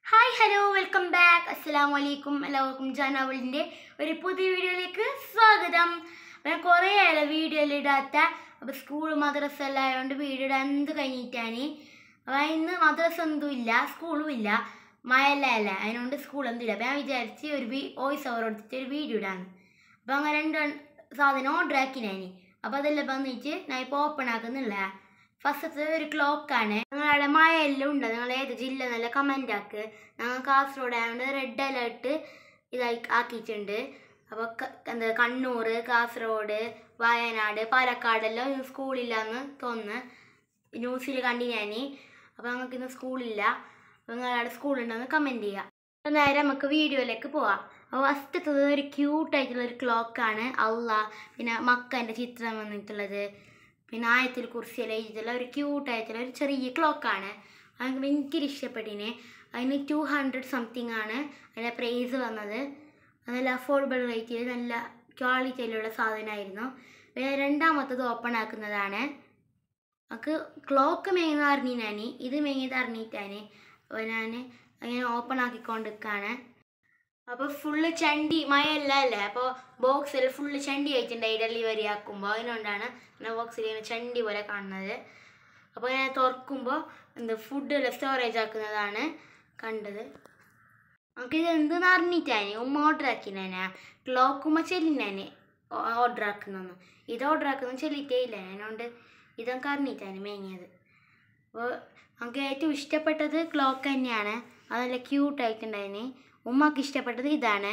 Hi hello welcome back. അസ്സലാമു അലൈക്കും. എല്ലാവർക്കും ജാനാവലിൻ്റെ ഒരു പുതിയ വീഡിയോയിലേക്ക് സ്വാഗതം. ഞാൻ കുറേ ആയാലും വീഡിയോയിൽ ഇടാത്ത. അപ്പോൾ സ്കൂൾ മദ്രസ എല്ലാം ആയതുകൊണ്ട് വീഡിയോ ഇടാൻ എന്ത് കഴിഞ്ഞിട്ടാണ്. അപ്പോൾ ഇന്ന് മദ്രസ ഒന്നും ഇല്ല, സ്കൂളും ഇല്ല, മഴയെല്ലാം അല്ല, അതിനോണ്ട് സ്കൂളൊന്നും ഇല്ല. അപ്പോൾ ഞാൻ വിചാരിച്ച് ഒരു വോയിസ് ഓവർ കൊടുത്തിട്ട് ഒരു വീഡിയോ ഇടാന്ന്. അപ്പോൾ അങ്ങനെ രണ്ട് സാധനം ഓർഡർ ആക്കി ഞാൻ. അപ്പോൾ അതെല്ലാം വന്നിട്ട് ഞാൻ ഇപ്പോൾ ഓപ്പൺ ആക്കുന്നില്ല. ഫസ്റ്റത്തെ ഒരു ക്ലോക്കാണ്. നിങ്ങളുടെ മഴയെല്ലാം ഉണ്ട്, നിങ്ങൾ ഏത് ജില്ല നല്ല കമൻ്റ് ആക്ക്. ഞങ്ങൾ കാസർഗോഡ് ആയതുകൊണ്ട് റെഡ് അലേർട്ട് ആക്കിയിട്ടുണ്ട്. അപ്പോൾ എന്താ കണ്ണൂർ, കാസർഗോഡ്, വയനാട്, പാലക്കാടെല്ലാം സ്കൂളില്ലാന്ന് തോന്നുന്നു, ന്യൂസിൽ കണ്ടു ഞാൻ. അപ്പോൾ ഞങ്ങൾക്ക് ഇന്ന് സ്കൂളില്ല. അപ്പോൾ നിങ്ങളുടെ സ്കൂളുണ്ടെന്ന് കമൻറ്റ് ചെയ്യുക. അപ്പോൾ നേരെ നമുക്ക് വീഡിയോയിലേക്ക് പോവാം. അപ്പോൾ ഫസ്റ്റത്തത് ഒരു ക്യൂട്ടായിട്ടുള്ളൊരു ക്ലോക്കാണ്. പിന്നെ മക്കൻ്റെ ചിത്രം വന്നിട്ടുള്ളത്, പിന്നെ ആയത്തിൽ കുറിച്ചെല്ലാം എഴുതിയിട്ടുള്ള ഒരു ക്യൂട്ടായിട്ടുള്ള ഒരു ചെറിയ ക്ലോക്കാണ്. അത് ഭയങ്കര ഇഷ്ടപ്പെട്ടിന്. അതിന് 200 സംതിങ് ആണ് അതിൻ്റെ പ്രൈസ് വന്നത്. നല്ല അഫോർഡബിൾ റേറ്റിൽ നല്ല ക്വാളിറ്റിയിലുള്ള സാധനമായിരുന്നു. പിന്നെ രണ്ടാമത്തത് ഓപ്പൺ ആക്കുന്നതാണ്. നമുക്ക് ക്ലോക്ക് മേങ്ങുന്ന അറിഞ്ഞാണ്, ഇത് മേങ്ങിയത് അറിഞ്ഞിട്ടാണ്. അപ്പോൾ ഞാൻ അങ്ങനെ ഓപ്പൺ ആക്കിക്കൊണ്ടിരിക്കുകയാണ്. അപ്പോൾ ഫുള്ള് ചണ്ടി മഴയല്ല അല്ലേ, അപ്പോൾ ബോക്സിൽ ഫുള്ള് ചണ്ടി ആയിട്ടുണ്ടായി ഡെലിവറി ആക്കുമ്പോൾ. അതിനുകൊണ്ടാണ് ഇങ്ങനെ ബോക്സിൽ ഇങ്ങനെ ചണ്ടി പോലെ കാണുന്നത്. അപ്പോൾ ഇങ്ങനെ തുറക്കുമ്പോൾ ഫുഡെല്ലാം സ്റ്റോറേജ് ആക്കുന്നതാണ് കണ്ടത്. നമുക്കിത് എന്തെന്ന് അറിഞ്ഞിട്ടാണ് ഓർഡർ ആക്കിനാ. ക്ലോക്കുമ്പോൾ ചെല്ലിനാണ് ഓർഡർ ആക്കുന്നതെന്ന്. ഇത് ഓർഡർ ആക്കുന്നത് ചെല്ലിട്ടേ ഇല്ല, അതിനോണ്ട് ഇതൊക്കെ അറിഞ്ഞിട്ടാണ് മേങ്ങിയത്. അപ്പോൾ നമുക്ക് ഏറ്റവും ഇഷ്ടപ്പെട്ടത് ക്ലോക്ക് തന്നെയാണ്. അത് നല്ല ക്യൂട്ടായിട്ടുണ്ടായിന്. ഉമ്മക്ക് ഇഷ്ടപ്പെട്ടത് ഇതാണ്.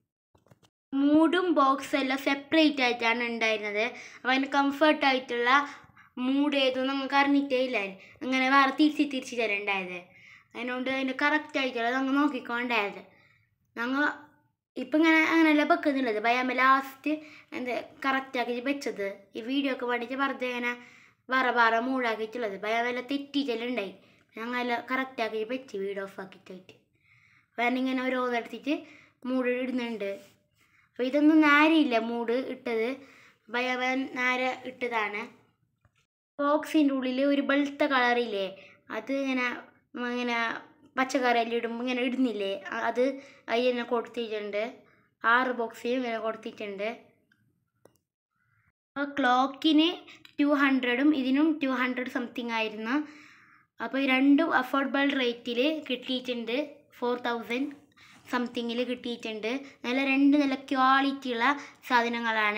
മൂഡും ബോക്സും എല്ലാം സെപ്പറേറ്റ് ആയിട്ടാണ് ഉണ്ടായിരുന്നത്. അപ്പോൾ അതിന് കംഫർട്ടായിട്ടുള്ള മൂഡ് ഏതൊന്നും നമുക്ക് അറിഞ്ഞിട്ടേ ഇല്ലായിരുന്നു. അങ്ങനെ വേറെ തിരിച്ചിട്ടാണ് ഉണ്ടായത്. അതിനോണ്ട് അതിൻ്റെ കറക്റ്റായിട്ടുള്ള ഞങ്ങൾ നോക്കിക്കൊണ്ടായത്. ഞങ്ങൾ ഇപ്പം അങ്ങനെയല്ല വെക്കുന്നുള്ളത്. ഭയമ്മ ലാസ്റ്റ് കറക്റ്റാക്കി വെച്ചത്. ഈ വീഡിയോ ഒക്കെ വേണ്ടിയിട്ട് വെറുതെ ഇങ്ങനെ വേറെ മൂടാക്കിയിട്ടുള്ളത്. ഭയമെല്ലാം തെറ്റിയിട്ടെല്ലാം ഉണ്ടായി. ഞങ്ങളെല്ലാം കറക്റ്റാക്കി വെച്ച് വീഡിയോ ഓഫ് ആക്കിയിട്ട് വേണിങ്ങനെ ഓരോന്നെടുത്തിട്ട് മൂട് ഇടുന്നുണ്ട്. അപ്പോൾ ഇതൊന്നും നേരെയില്ല മൂട് ഇട്ടത്, ഭയവൻ നേരെ ഇട്ടതാണ്. ബോക്സിൻ്റെ ഉള്ളിൽ ഒരു വെളുത്ത കളറില്ലേ, അത് ഇങ്ങനെ പച്ചക്കറിയെല്ലാം ഇടുമ്പോൾ ഇങ്ങനെ ഇടുന്നില്ലേ, അത് അതിൽ തന്നെ കൊടുത്തിട്ടുണ്ട്. 6 ബോക്സിലും ഇങ്ങനെ കൊടുത്തിട്ടുണ്ട്. അപ്പോൾ ക്ലോക്കിന് 200ഉം ഇതിനും 200 സംതിങ് ആയിരുന്നു. അപ്പോൾ ഈ രണ്ടും അഫോർഡബിൾ റേറ്റിൽ കിട്ടിയിട്ടുണ്ട്. 4000 സംതിങ്ങിൽ കിട്ടിയിട്ടുണ്ട്. നല്ല ക്വാളിറ്റിയുള്ള സാധനങ്ങളാണ്.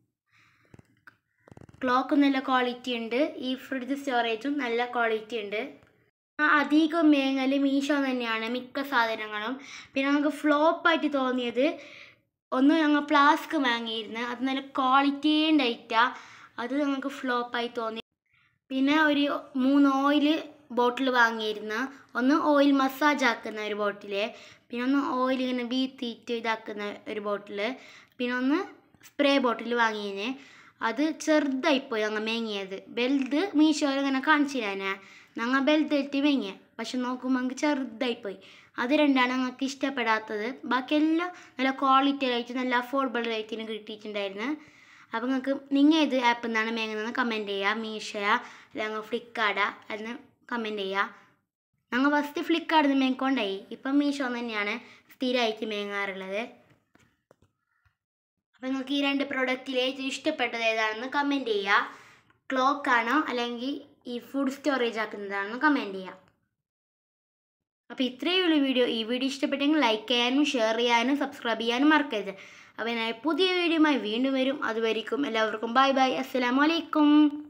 ക്ലോക്ക് നല്ല ക്വാളിറ്റി ഉണ്ട്. ഈ ഫ്രിഡ്ജ് സ്റ്റോറേജും നല്ല ക്വാളിറ്റി ഉണ്ട്. അധികം മേങ്ങൽ മീഷോ തന്നെയാണ് മിക്ക സാധനങ്ങളും. പിന്നെ നമുക്ക് ഫ്ലോപ്പായിട്ട് തോന്നിയത് ഒന്ന് ഞങ്ങൾ ഫ്ലാസ്ക് വാങ്ങിയിരുന്നു. അത് നല്ല ക്വാളിറ്റി ഉണ്ടായിട്ടാണ്, അത് ഞങ്ങൾക്ക് ഫ്ലോപ്പായി തോന്നി. പിന്നെ ഒരു 3 ഓയിൽ ബോട്ടിൽ വാങ്ങിയിരുന്നു. ഒന്ന് ഓയിൽ മസാജ് ആക്കുന്ന ഒരു ബോട്ടിൽ, പിന്നെ ഒന്ന് ഓയിൽ ഇങ്ങനെ വീത്തിയിട്ട് ഇതാക്കുന്ന ഒരു ബോട്ടിൽ, പിന്നെ ഒന്ന് സ്പ്രേ ബോട്ടിൽ വാങ്ങിയതിന്. അത് ചെറുതായിപ്പോയി ഞങ്ങൾ മേങ്ങിയത്. ബെൽറ്റ് മീഷോയിൽ ഇങ്ങനെ കാണിച്ചില്ലാനാ, ഞങ്ങൾ ബെൽറ്റ് ഇട്ട് മേങ്ങിയ, പക്ഷെ നോക്കുമ്പോൾ ഞങ്ങൾക്ക് ചെറുതായിപ്പോയി. അത് രണ്ടാണ് ഞങ്ങൾക്ക് ഇഷ്ടപ്പെടാത്തത്. ബാക്കിയെല്ലാം നല്ല ക്വാളിറ്റി ആയിട്ട് നല്ല അഫോർഡബിൾ റേറ്റിന് കിട്ടിയിട്ടുണ്ടായിരുന്നു. അപ്പോൾ നിങ്ങൾ ഏത് ആപ്പിൽ നിന്നാണ് മേങ്ങുന്നതെന്ന് കമൻറ്റ് ചെയ്യുക. മീഷോയാ അല്ലെങ്കിൽ ഫ്ലിപ്കാർട്ടാ എന്ന് കമൻറ്റ് ചെയ്യുക. ഞങ്ങൾ ഫസ്റ്റ് ഫ്ലിപ്കാർട്ടിൽ നിന്ന് മേങ്ങിക്കൊണ്ടായി, ഇപ്പം മീഷോ തന്നെയാണ് സ്ഥിരമായിട്ട് മേങ്ങാറുള്ളത്. അപ്പോൾ നിങ്ങൾക്ക് ഈ 2 പ്രൊഡക്റ്റിൽ ഏറ്റവും ഇഷ്ടപ്പെട്ടത് ഏതാണെന്ന് കമൻറ്റ് ചെയ്യുക. ക്ലോക്കാണോ അല്ലെങ്കിൽ ഈ ഫുഡ് സ്റ്റോറേജ് ആക്കുന്നതാണെന്ന് കമൻറ്റ് ചെയ്യുക. അപ്പോൾ ഇത്രയേ ഉള്ളൂ വീഡിയോ. ഈ വീഡിയോ ഇഷ്ടപ്പെട്ടെങ്കിൽ ലൈക്ക് ചെയ്യാനും ഷെയർ ചെയ്യാനും സബ്സ്ക്രൈബ് ചെയ്യാനും മറക്കരുത്. അപ്പോൾ ഞാൻ പുതിയ വീഡിയോയുമായി വീണ്ടും വരും. അതുവരെയും എല്ലാവർക്കും ബൈ ബൈ. അസ്സലാമു അലൈക്കും.